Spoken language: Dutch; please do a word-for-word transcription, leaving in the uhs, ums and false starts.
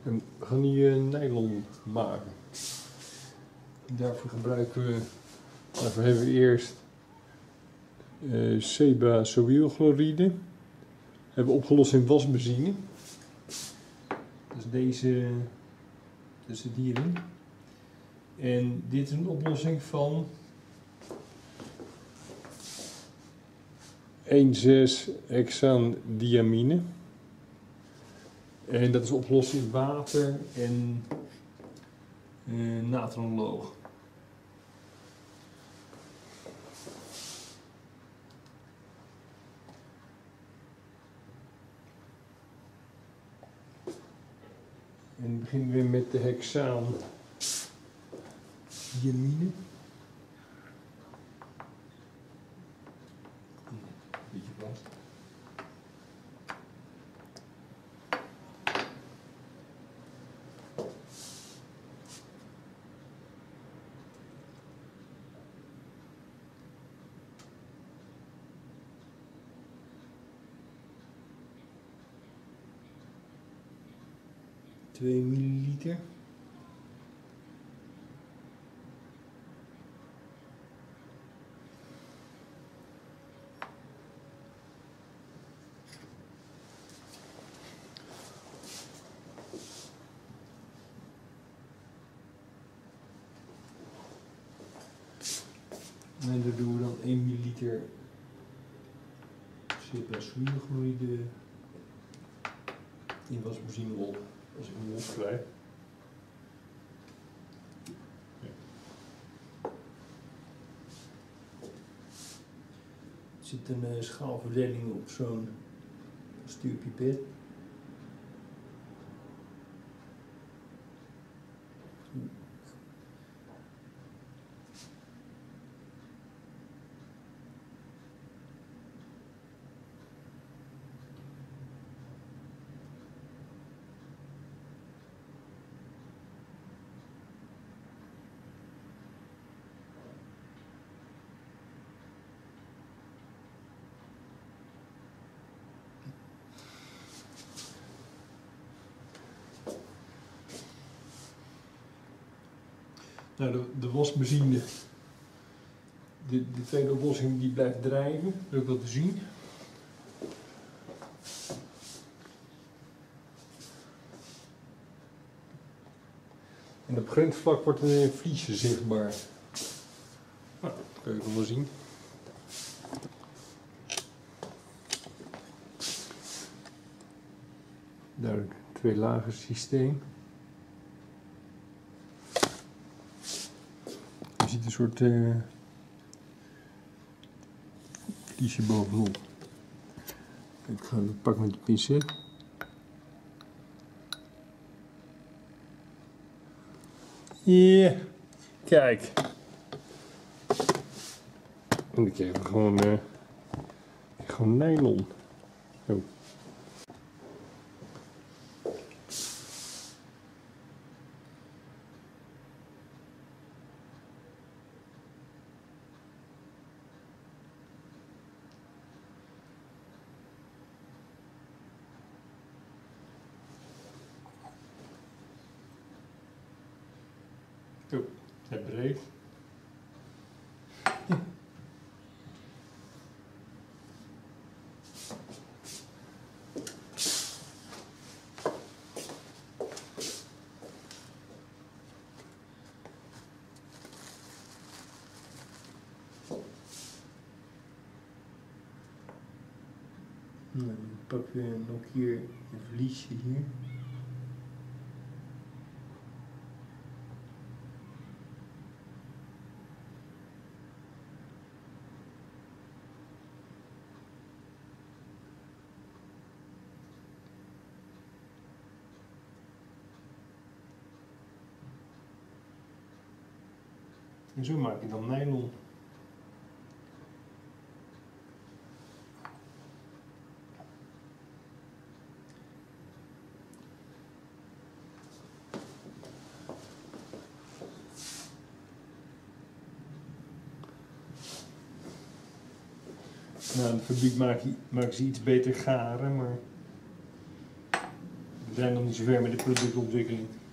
En we gaan nu uh, nylon maken. Daarvoor gebruiken we, daarvoor hebben we eerst uh, sebazoïlchloride. Hebben we opgelost in wasbenzine. Dus deze, dat zit hierin. En dit is een oplossing van één zes hexaandiamine. En dat is opgelost in water en uh, natronloog. En beginnen we met de hexaandiamine. Beetje vast. twee milliliter. En daar doen we dan één milliliter sebazoïlchloride in wasbenzine op. Als ik hem opkrijg. Ja. Er zit een uh, schaalverdeling op zo'n stuurpipet. Nou, de, de wasbenzine, de, de tweede oplossing die blijft drijven, dat is ook wel te zien. En op grensvlak wordt een vliesje zichtbaar. Nou, dat kun je wel zien. Duidelijk, twee lagen systeem. Je ziet een soort uh, vliesje bovenop. Ik ga het pakken met de pincet. Ja, kijk. En dan krijgen we gewoon, uh, gewoon nylon. Oh. Oh, het breekt. Nou, dan pakken we nog hier een vliesje hier. En zo maak je dan nylon. Nou, in de fabriek maken ze iets beter garen, maar We zijn nog niet zo ver met de productontwikkeling.